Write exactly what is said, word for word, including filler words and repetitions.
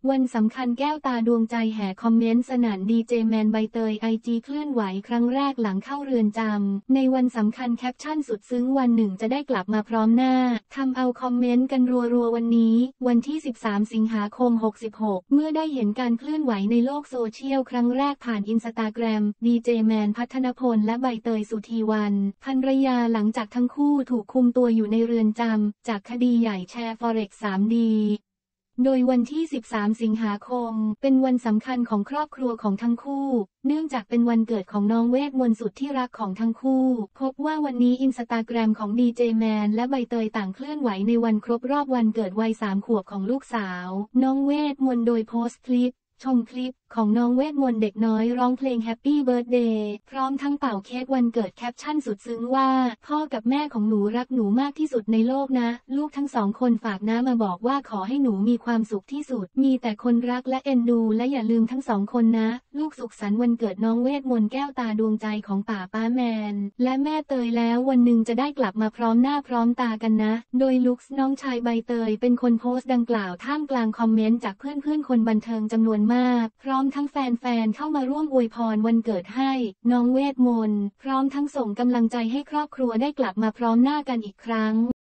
วันสำคัญแก้วตาดวงใจแห่คอมเมนต์สนั่นดีเจแมนใบเตยไอจีเคลื่อนไหวครั้งแรกหลังเข้าเรือนจำในวันสำคัญแคปชั่นสุดซึ้งวันหนึ่งจะได้กลับมาพร้อมหน้าทำเอาคอมเมนต์กันรัวๆวันนี้วันที่สิบสามสิงหาคมหกสิบหกเมื่อได้เห็นการเคลื่อนไหวในโลกโซเชียลครั้งแรกผ่านอินสตาแกรมดีเจแมนพัฒนพลและใบเตยสุธีวรรณภรรยาหลังจากทั้งคู่ถูกคุมตัวอยู่ในเรือนจำจากคดีใหญ่แชร์ Forex ทรี ดี โดยวันที่สิบสามสิงหาคมเป็นวันสำคัญของครอบครัวของทั้งคู่เนื่องจากเป็นวันเกิดของน้องเวทมนต์สุดที่รักของทั้งคู่พบว่าวันนี้อินสตาแกรมของดีเจแมนและใบเตยต่างเคลื่อนไหวในวันครบรอบวันเกิดวัยสามขวบของลูกสาวน้องเวทมนต์โดยโพสต์คลิปชมคลิปของน้องเวทมนต์เด็กน้อยร้องเพลง Happy Birthday พร้อมทั้งเป่าเค้กวันเกิดแคปชั่นสุดซึ้งว่าพ่อกับแม่ของหนูรักหนูมากที่สุดในโลกนะลูกทั้งสองคนฝากน้ามาบอกว่าขอให้หนูมีความสุขที่สุดมีแต่คนรักและเอ็นดูและอย่าลืมทั้งสองคนนะลูกสุขสันต์วันเกิดน้องเวทมนต์แก้วตาดวงใจของป่าป้าแมนและแม่เตยแล้ววันหนึ่งจะได้กลับมาพร้อมหน้าพร้อมตากันนะโดยลุคส์น้องชายใบเตยเป็นคนโพสต์ดังกล่าวท่ามกลางคอมเมนต์จากเพื่อนๆคนบันเทิงจำนวนมากพร้อมทั้งแฟนๆเข้ามาร่วมอวยพรวันเกิดให้น้องเวทมนต์พร้อมทั้งส่งกำลังใจให้ครอบครัวได้กลับมาพร้อมหน้ากันอีกครั้ง